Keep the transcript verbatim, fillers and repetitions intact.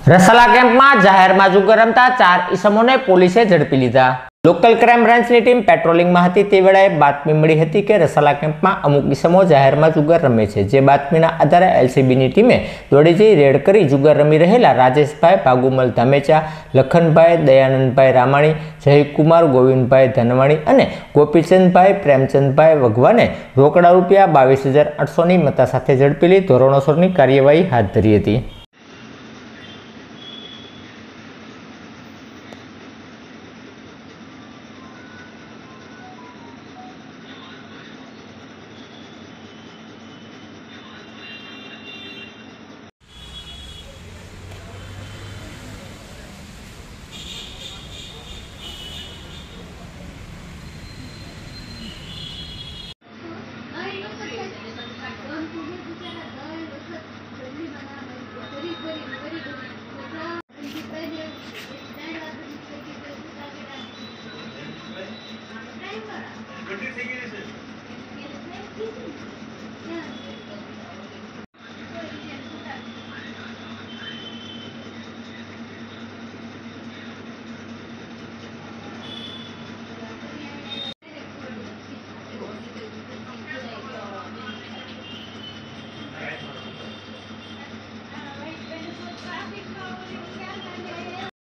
રસાલા કેમ્પમાં જાહેરમાં જુગાર રમતા ચાર ઈસમોને પોલીસે ઝડપી લીધા। લોકલ ક્રાઇમ બ્રાન્ચની ટીમ પેટ્રોલિંગમાં હતી તે વેળાએ બાતમી મળી હતી કે રસાલા કેમ્પમાં અમુક ઈસમો જાહેરમાં જુગાર રમે છે। જે બાતમીના આધારે એલસીબીની ટીમે દોડી જઈ રેડ કરી જુગાર રમી રહેલા રાજેશભાઈ ભાગુમલ ધામેચા, લખનભાઈ દયાનંદભાઈ રામાણી, જયકુમાર ગોવિંદભાઈ ધનવાણી અને ગોપીચંદભાઈ પ્રેમચંદભાઈ વઘવાને રોકડા રૂપિયા બાવીસ હજાર આઠસોની મત્તા સાથે ઝડપી લઈ ધોરણસરની કાર્યવાહી હાથ ધરી હતી।